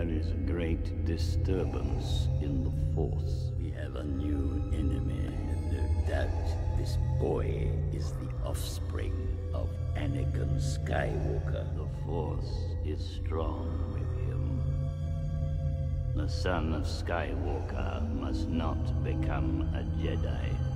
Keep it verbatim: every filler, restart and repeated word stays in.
There is a great disturbance in the Force. We have a new enemy, and no doubt this boy is the offspring of Anakin Skywalker. The Force is strong with him. The son of Skywalker must not become a Jedi.